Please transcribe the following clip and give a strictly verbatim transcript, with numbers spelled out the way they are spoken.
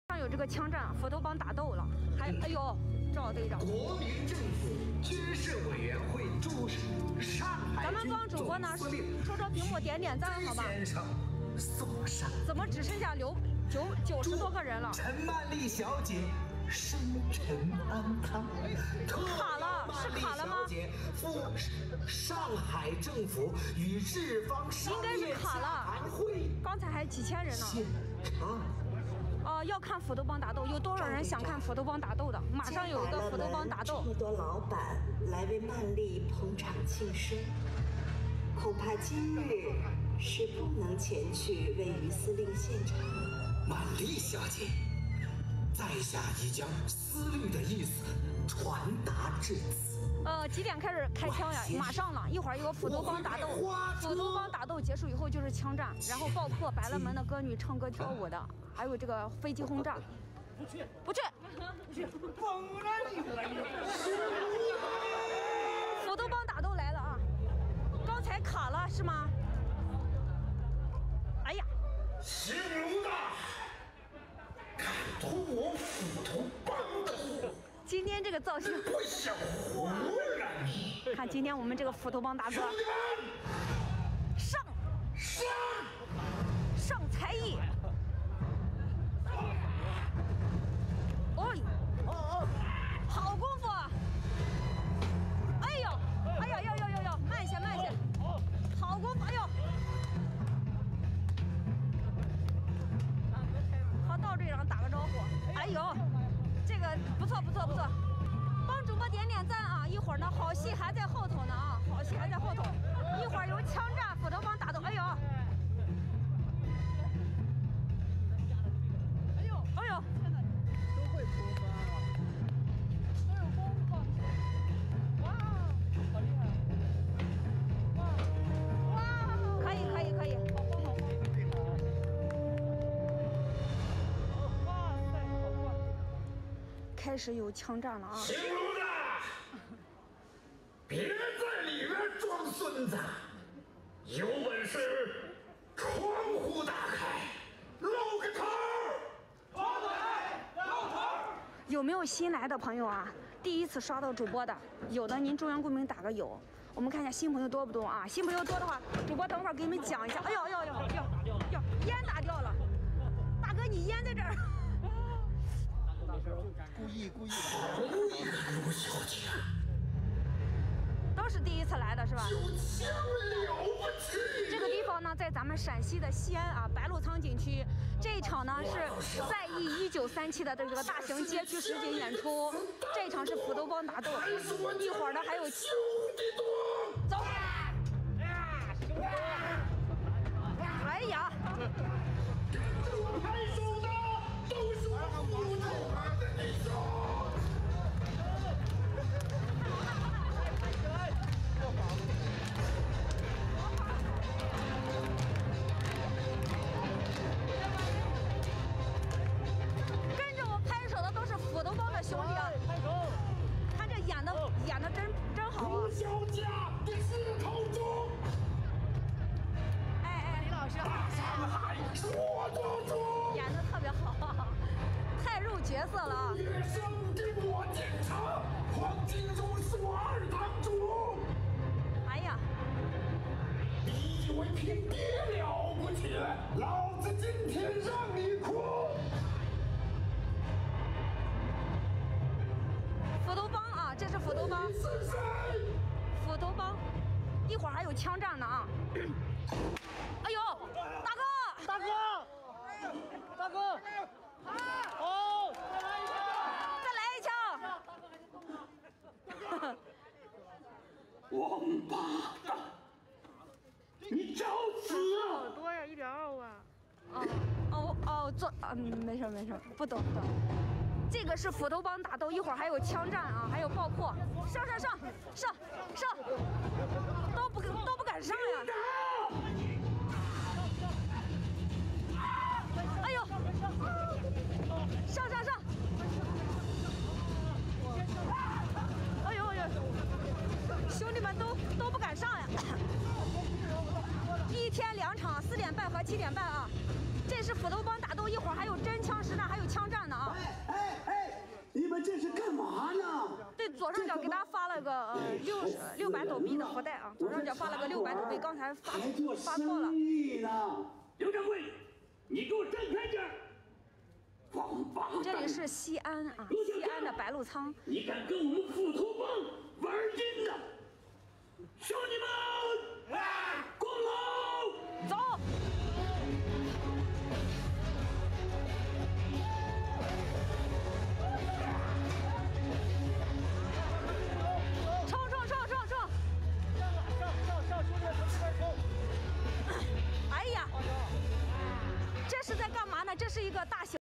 上有这个枪战，斧头帮打斗了，还哎呦，赵队长。 国民政府军事委员会主事上海咱们帮主播呢，说说屏幕，点点赞，好吧？ 先生送上。 怎么只剩下留九九十多个人了？ 陈曼丽小姐生辰安康。 卡了，是卡了吗？ 赴上海政府与日方商业谈会， 刚才还几千人呢。 现场。 哦、呃，要看斧头帮打斗，有多少人想看斧头帮打斗的？马上有一个斧头帮打斗。 这么多老板来为曼丽捧场庆生，恐怕今日是不能前去位于司令现场。 曼丽小姐，在下已将司令的意思传达至此。 呃，几点开始开枪呀？马上了，一会儿有个斧头帮打斗。斧头帮打斗结束以后就是枪战，然后爆破百乐门的歌女唱歌跳舞的。还有这个飞机轰炸， 不去， 不去， 不去，疯了你了你！ 斧头帮打斗来了啊！刚才卡了是吗？哎呀， 姓卢的，敢动我斧头帮的火！ 今天这个造型， 不想活了你！ 看今天我们这个斧头帮大哥，上上上才艺。哦哦哦，好功夫！哎呦，哎呀，要要要要，慢些慢些，好功夫！哎呦，和道队长打个招呼。哎呦，这个不错不错不错，帮主播点点赞啊！一会儿呢，好戏还在后头呢啊，好戏还在后头，一会儿有枪战，斧头帮打斗。哎呦，哎呦，哎呦。开始有枪战了啊！ 姓卢的，别在里面装孙子，有本事窗户打开，露个头！好嘴，露头！ 有没有新来的朋友啊？第一次刷到主播的，有的您中原公民打个有。我们看一下新朋友多不多啊？新朋友多的话，主播等会儿给你们讲一下。哎呦呦呦呦呦，烟打掉了！大哥，你烟在这儿。 故意故意的。 卢小姐， 都是第一次来的是吧？ 有枪了不起！ 这个地方呢，在咱们陕西的西安啊，白鹿仓景区。这一场呢是在役一九三七的这个大型街区实景演出。这一场是斧头帮打斗，一会儿呢还有兄弟多。 走。哎呀！ 拍手的都是我斧头帮的弟兄。 跟着我拍手的都是斧头帮的兄弟啊！看这演的演的真真好啊！ 小家的刺头中。 哎哎，李老师， 上海说做主， 演的特别好，太入角色了啊！ 越生的我进城，黄金如是我二堂主。 哎呀， 你以为凭爹了不起？老子今天让你哭！ 斧头帮啊，这是斧头帮， 是谁？ 斧头帮，一会儿还有枪战呢啊！哎呦，大哥， 大哥，大哥，哦， 再来一枪！ 王八蛋！你找死！ 好多呀，一点二万。哦哦哦，做嗯，没事没事，不懂不懂。这个是斧头帮打斗，一会儿还有枪战啊，还有爆破，上上上上上，都不都不敢上呀！哎呦，上上上！哎呦哎呦，兄弟们都都不敢上呀！一天两场，四点半和七点半啊。这是斧头帮打斗，一会儿还有真枪实弹，还有枪战左上角给大家发了个呃六六百斗币的福袋啊，左上角发了个六百斗币，刚才发发错了。 刘掌柜，你给我站开点儿！王八蛋！ 这里是西安啊，西安的白鹿仓。 你敢跟我们斧头帮玩阴呢？兄弟们，攻楼！ 走！冲冲冲冲冲！ 上啊上上上，兄弟们从这边冲！ 哎呀，这是在干嘛呢？这是一个大型。